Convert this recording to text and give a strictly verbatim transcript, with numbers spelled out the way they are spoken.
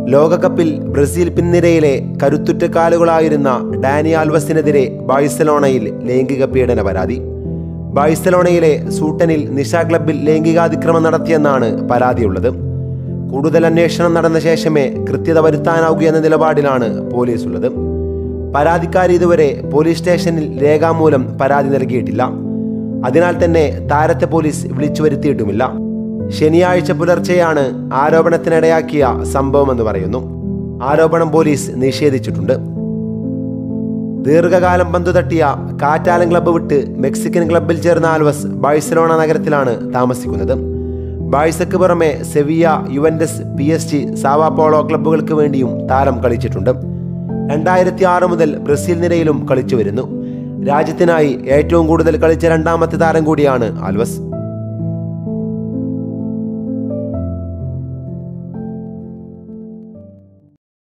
ലോകകപ്പിൽ ബ്രസീൽ പിൻനിരയിലെ കരുത്തുറ്റ കാലുകളായിരുന്ന ഡാനി ആൽവസിനെതിരെ ബാഴ്സലോണയിൽ ലൈംഗിക പീഡന പരാതി. ബാഴ്സലോണയിലെ സൂട്ടനിൽ നിശാ ക്ലബ്ബിൽ ലൈംഗികാതിക്രമം നടത്തിയെന്നാണ് പരാതിയുള്ളത്. കൂടുതൽ അന്വേഷണം നടന്ന ശേഷമേ കൃത്യത വരുത്താനാവൂ എന്ന നിലപാടിലാണ് പോലീസ് ഉള്ളത്. പരാതിക്കാരി ഇതുവരെ പോലീസ് സ്റ്റേഷനിൽ രേഖാമൂലം പരാതി നൽകിയിട്ടില്ല. അതിനാൽ തന്നെ താരത്തെ പോലീസ് വിളിച്ചു വരുത്തിയിട്ടുമില്ല. ശനിയാഴ്ച പുലർച്ചെയാണ് ആരോപണത്തിനിടയാക്കിയ സംഭവമെന്ന് പറയുന്നു. ആരോപണം പോലീസ് നിഷേധിച്ചിട്ടുണ്ട്. ദീർഘകാലം പന്തു തട്ടിയ കാറ്റാലൻ ക്ലബ്ബ് വിട്ട് മെക്സിക്കൻ ക്ലബ്ബിൽ ചേർന്ന ആൽവസ് ബാഴ്സലോണ നഗരത്തിലാണ് താമസിക്കുന്നത്. ബാഴ്സയ്ക്ക് പുറമെ Sevilla, Juventus, P S G, Sao Paulo ക്ലബ്ബുകൾക്ക് വേണ്ടിയും താരം കളിച്ചിട്ടുണ്ട്. രണ്ടായിരത്തി ആറ് മുതൽ ബ്രസീൽ നിരയിലും കളിച്ചു വരുന്നു. രാജ്യത്തിനായി ഏറ്റവും കൂടുതൽ കളിച്ച രണ്ടാമത്തെ താരം കൂടിയാണ് ആൽവസ്.